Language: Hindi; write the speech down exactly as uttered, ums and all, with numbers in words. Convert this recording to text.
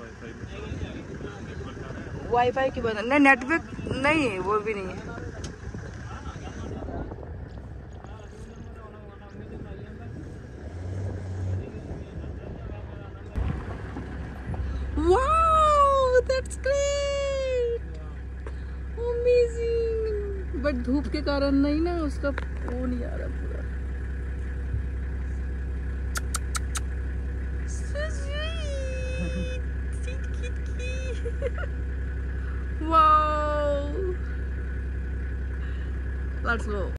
वाईफाई की बात नहीं, नेटवर्क नहीं है, वो भी नहीं है। Wow that's great, amazing. But धूप के कारण नहीं ना, उसका वो नहीं आ रहा पूरा। Wow, let's go.